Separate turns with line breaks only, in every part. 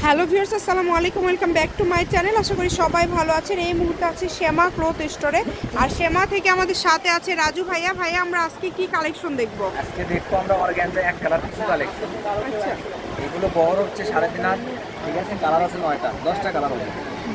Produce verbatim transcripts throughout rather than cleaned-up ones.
Hello viewers, আসসালামু আলাইকুম, welcome back to my channel. আশা করি সবাই ভালো আছেন। এই মুহূর্তে আছে শ্যামা ক্লথ স্টোরে, আর শ্যামা থেকে আমাদের সাথে আছে রাজু ভাইয়া। ভাইয়া, আমরা আজকে কি কালেকশন দেখব?
আজকে দেখবো আমরা অর্গানজা এক কালার কিছু কালেকশন।
আচ্ছা,
এগুলো বড় হচ্ছে সাড়ে তিন হাত, ঠিক আছে। কালার আছে নয়টা, দশটা কালার হবে।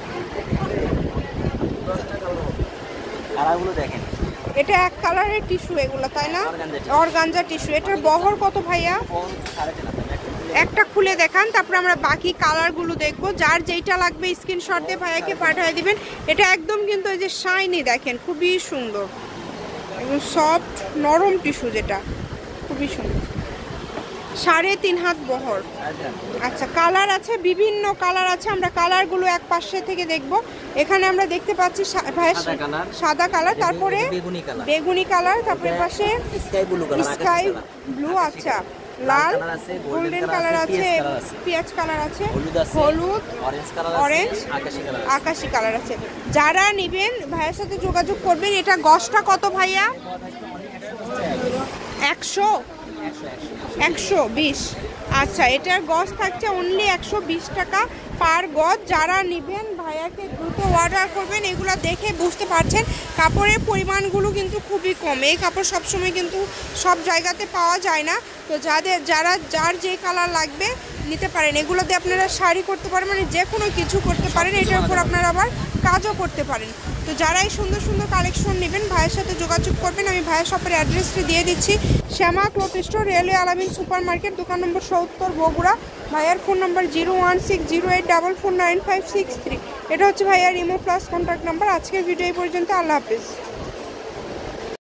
কালারগুলো দেখেন,
এটা এক কালারের টিস্যু এগুলো, তাই না?
Organza
organza tissue. এটার বহর কত ভাইয়া?
সাড়ে তিন হাত।
একটা খুলে দেখান, তারপরে আমরা বাকি কালারগুলো দেখবো। যার যেইটা লাগবে স্ক্রিনশট দিয়ে ভাইয়াকে পাঠিয়ে দিবেন। এটা একদম কিন্তু এই যে শাইনি, দেখেন খুবই সুন্দর, একদম সফট নরম টিস্যু, যেটা খুবই সুন্দর। সাড়ে তিন হাত বহর। আচ্ছা, কালার আছে, বিভিন্ন কালার আছে। আমরা কালারগুলো এক পাশে থেকে দেখব। এখানে আমরা দেখতে পাচ্ছি সাদা কালার, তারপরে বেগুনি কালার, তারপরে পাশে
sky blue colour,
sky blue, আচ্ছা, লাল, গোল্ডেন কালার আছে, পেঁয়াজ কালার আছে, হলুদ, অরেঞ্জ, আকাশি কালার আছে। যারা নেবেন ভাইয়ের সাথে যোগাযোগ করবেন। এটা গজটা কত ভাইয়া? একশো একশো বিশ। আচ্ছা, এটার গজ থাকছে অনলি একশো বিশ টাকা পার গজ। যারা নেবেন ভাইয়াকে দ্রুত অর্ডার করবেন। এগুলো দেখে বুঝতে পারছেন কাপড়ের পরিমাণগুলো কিন্তু খুবই কম। এই কাপড় সবসময় কিন্তু সব জায়গাতে পাওয়া যায় না। তো যাদের যারা যার যে কালার লাগবে নিতে পারেন। এগুলোতে আপনারা শাড়ি করতে পারেন, মানে যে কোনো কিছু করতে পারেন। এটার উপর আপনারা আবার কাজও করতে পারেন। তো যারা এই সুন্দর সুন্দর কালেকশন নেবেন ভাইয়ের সাথে যোগাযোগ করবেন। আমি ভাইয়ের শপের অ্যাড্রেসটি দিয়ে দিচ্ছি। Shyama cloth store, railway Alamin super market, দোকান নম্বর সত্তর, বগুড়া। ভাইয়ার phone number zero one six zero eight double four nine five six three. এটা হচ্ছে ভাইয়ার ইমো প্লাস কন্ট্যাক্ট নাম্বার। আজকের ভিডিও এই পর্যন্ত। আল্লাহ হাফিজ।